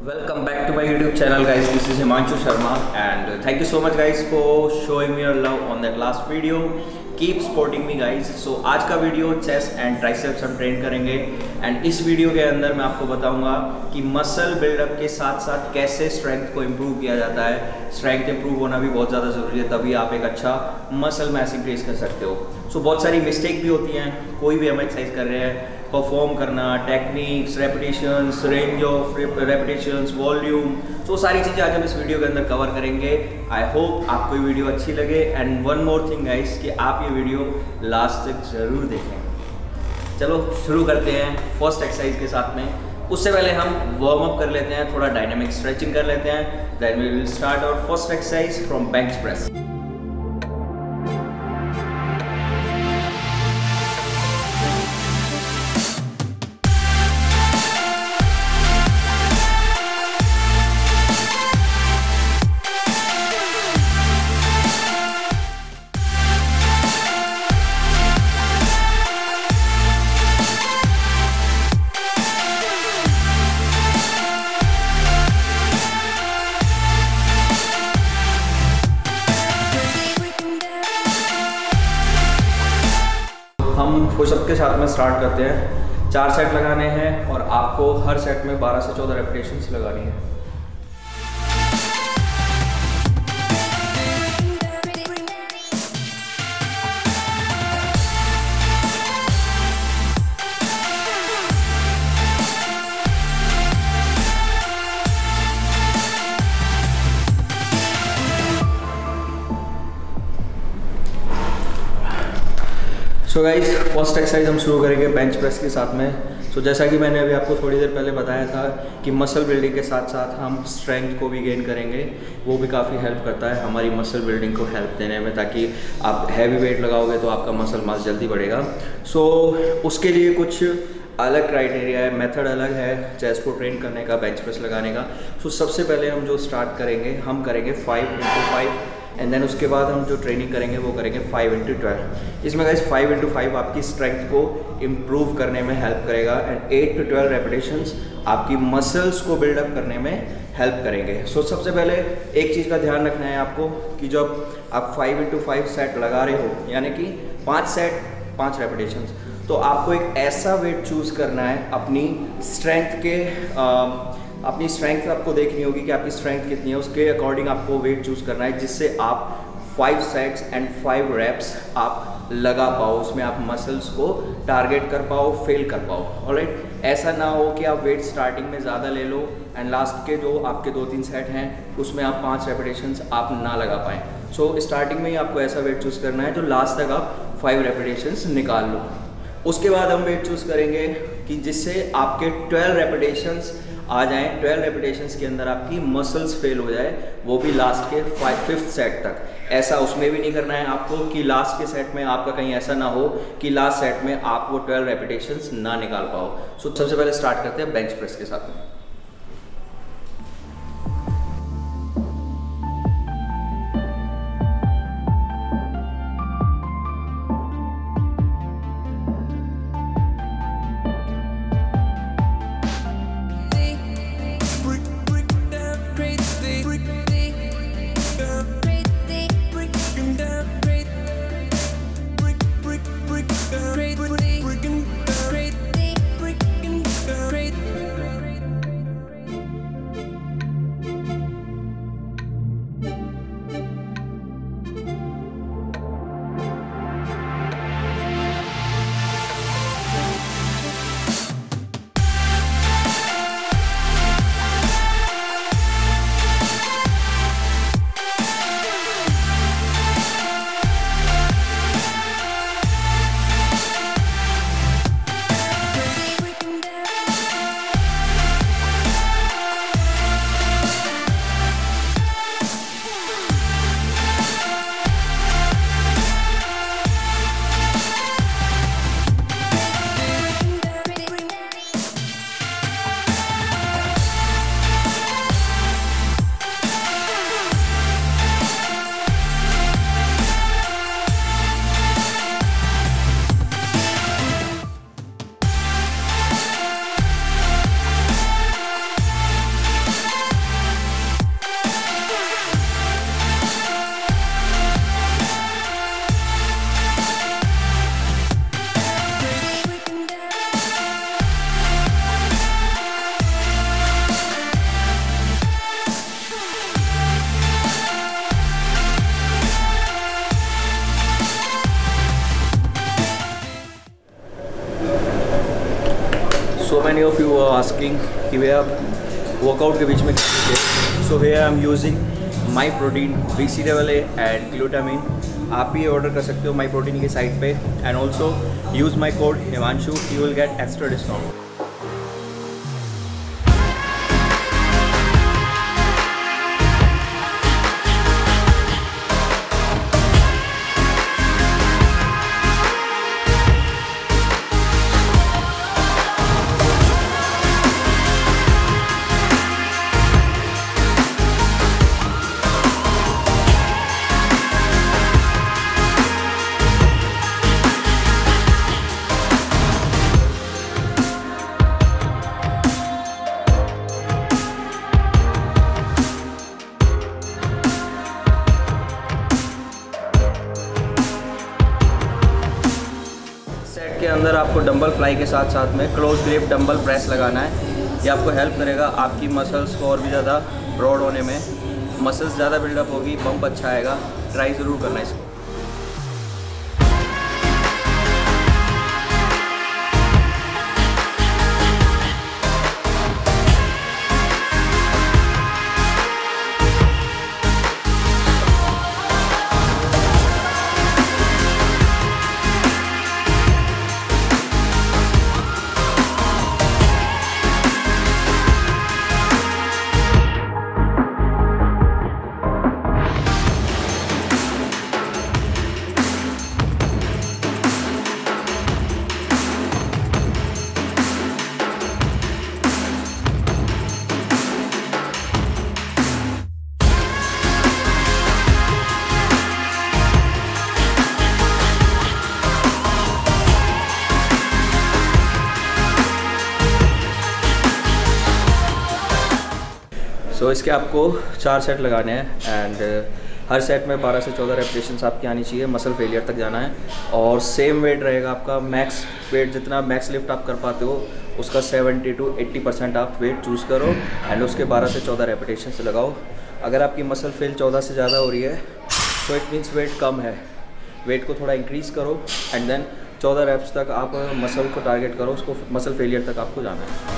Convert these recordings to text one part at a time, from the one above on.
Welcome back to my YouTube channel, guys. This is Himanshu Sharma and thank you so much guys for showing me your love on that last video. Keep supporting me guys. So आज का video chest and triceps हम train करेंगे and इस video के अंदर मैं आपको बताऊंगा कि मसल बिल्डअप के साथ साथ कैसे स्ट्रेंथ को इम्प्रूव किया जाता है। स्ट्रेंथ इम्प्रूव होना भी बहुत ज़्यादा ज़रूरी है, तभी आप एक अच्छा मसल मैस इंक्रीज कर सकते हो। सो बहुत सारी मिस्टेक भी होती हैं, कोई भी हम एक्सरसाइज कर रहे हैं, परफॉर्म करना, techniques, repetitions, range of repetitions, volume, तो सारी चीज़ें आज हम इस वीडियो के अंदर कवर करेंगे। आई होप आपको ये वीडियो अच्छी लगे and one more thing guys कि आप ये वीडियो लास्ट तक ज़रूर देखें। चलो शुरू करते हैं फर्स्ट एक्सरसाइज के साथ में। उससे पहले हम वार्म अप कर लेते हैं, थोड़ा डायनामिक स्ट्रेचिंग कर लेते हैं, then we will start our first exercise from bench press. हम पुशअप के साथ में स्टार्ट करते हैं। 4 सेट लगाने हैं और आपको हर सेट में 12 से 14 रेपिटेशंस लगानी है। सो गाइस फर्स्ट एक्सरसाइज हम शुरू करेंगे बेंच प्रेस के साथ में। सो जैसा कि मैंने अभी आपको थोड़ी देर पहले बताया था कि मसल बिल्डिंग के साथ साथ हम स्ट्रेंथ को भी गेन करेंगे, वो भी काफ़ी हेल्प करता है हमारी मसल बिल्डिंग को हेल्प देने में, ताकि आप हैवी वेट लगाओगे तो आपका मसल मास जल्दी बढ़ेगा। सो उसके लिए कुछ अलग क्राइटेरिया है, मेथड अलग है चेस्ट को ट्रेन करने का, बेंच प्रेस लगाने का। सो सबसे पहले हम जो स्टार्ट करेंगे, हम करेंगे 5x5 एंड देन उसके बाद हम जो ट्रेनिंग करेंगे वो करेंगे 5x12। इसमें गाइस 5x5 आपकी स्ट्रेंथ को इम्प्रूव करने में हेल्प करेगा एंड 8 to 12 रेपिटेशंस आपकी मसल्स को बिल्डअप करने में हेल्प करेंगे। सो सबसे पहले एक चीज़ का ध्यान रखना है आपको कि जब आप 5x5 सेट लगा रहे हो, यानी कि 5 सेट 5 रेपिटेशंस, तो आपको एक ऐसा वेट चूज़ करना है अपनी स्ट्रेंथ के अपनी स्ट्रेंथ आपको देखनी होगी कि आपकी स्ट्रेंथ कितनी है, उसके अकॉर्डिंग आपको वेट चूज़ करना है जिससे आप 5 सेट्स एंड 5 रेप्स आप लगा पाओ, उसमें आप मसल्स को टारगेट कर पाओ, फेल कर पाओ। ऑलराइट, ऐसा ना हो कि आप वेट स्टार्टिंग में ज़्यादा ले लो एंड लास्ट के जो आपके 2-3 सेट हैं उसमें आप 5 रेपिटेशंस आप ना लगा पाएँ। सो स्टार्टिंग में ही आपको ऐसा वेट चूज़ करना है जो लास्ट तक आप 5 रेपिटेशंस निकाल लो। उसके बाद हम वेट चूज़ करेंगे कि जिससे आपके 12 रेपिटेशंस आ जाएं, 12 रेपिटेशंस के अंदर आपकी मसल्स फेल हो जाए, वो भी लास्ट के 5th सेट तक। ऐसा उसमें भी नहीं करना है आपको कि लास्ट के सेट में आपका कहीं ऐसा ना हो कि लास्ट सेट में आप वो 12 रेपिटेशंस ना निकाल पाओ। सो सबसे पहले स्टार्ट करते हैं बेंच प्रेस के साथ में। many of you are asking कि भैया वर्कआउट के बीच में so here I am using my protein BCAA and glutamine. आप भी ऑर्डर कर सकते हो माई प्रोटीन की साइट पे and also use my code Himanshu, you will get extra discount. के अंदर आपको डंबल फ्लाई के साथ साथ में क्लोज ग्रिप डंबल प्रेस लगाना है। ये आपको हेल्प करेगा आपकी मसल्स को और भी ज़्यादा ब्रॉड होने में। मसल्स ज़्यादा बिल्डअप होगी, पंप अच्छा आएगा। ट्राई ज़रूर करना इसको। तो इसके आपको 4 सेट लगाने हैं एंड हर सेट में 12 से 14 रेपिटेशंस आपकी आनी चाहिए। मसल फेलियर तक जाना है और सेम वेट रहेगा आपका। मैक्स वेट जितना मैक्स लिफ्ट आप कर पाते हो उसका 70 to 80% आप वेट चूज़ करो एंड उसके 12 से 14 रेपिटेशंस लगाओ। अगर आपकी मसल फेल 14 से ज़्यादा हो रही है तो इट मीन्स वेट कम है। वेट को थोड़ा इंक्रीज़ करो एंड देन 14 रेप्स तक आप मसल को टारगेट करो, उसको मसल फेलियर तक आपको जाना है।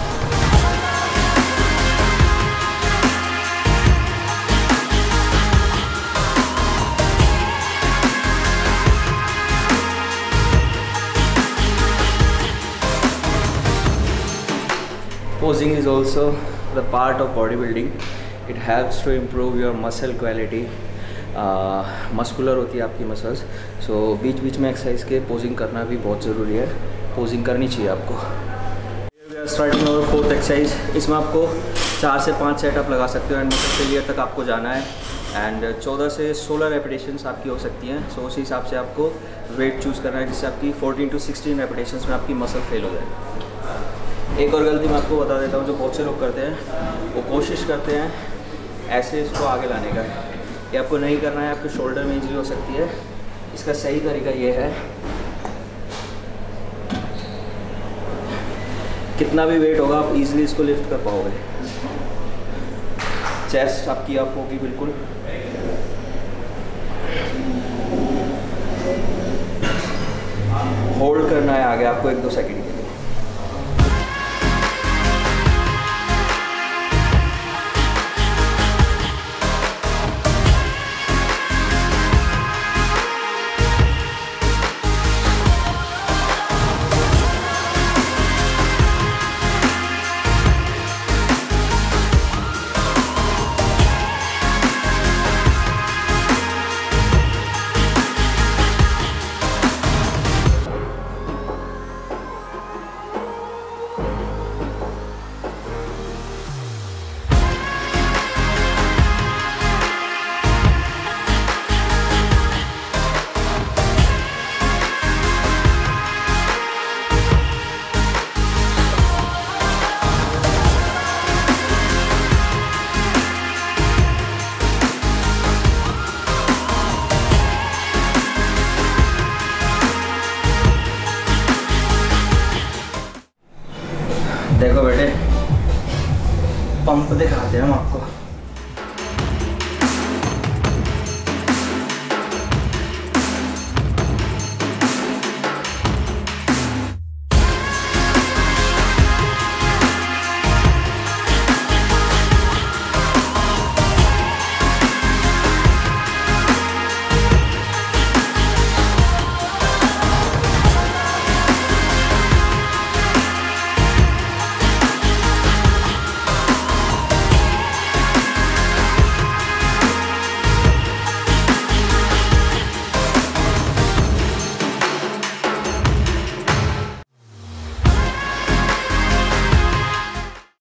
Posing is also the part of bodybuilding. It helps to improve your muscle quality. Muscular होती है आपकी मसल्स, सो बीच बीच में एक्सरसाइज के पोजिंग करना भी बहुत ज़रूरी है। पोजिंग करनी चाहिए आपको। स्टार्टिंग और 4th एक्सरसाइज, इसमें आपको 4 से 5 सेटअप लगा सकते हो एंड मसल फेलियर तक आपको जाना है एंड 14 से 16 रेपिटेशंस आपकी हो सकती हैं। सो उसी हिसाब से आपको वेट चूज़ करना है जिससे आपकी 14 to 16 रेपिटेशंस में आपकी मसल फेल हो जाए। एक और गलती मैं आपको बता देता हूँ जो बहुत से लोग करते हैं, वो कोशिश करते हैं ऐसे इसको आगे लाने का। ये आपको नहीं करना है, आपके शोल्डर में इंजरी हो सकती है। इसका सही तरीका ये है, कितना भी वेट होगा आप इजीली इसको लिफ्ट कर पाओगे। चेस्ट आपकी अप होगी बिल्कुल। होल्ड करना है आगे आपको 1-2 सेकंड के लिए। देखो बेटे, पंप दिखाते हैं हम आपको।